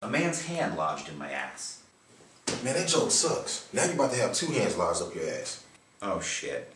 A man's hand lodged in my ass. Man, that joke sucks. Now you're about to have two hands lodged up your ass. Oh, shit.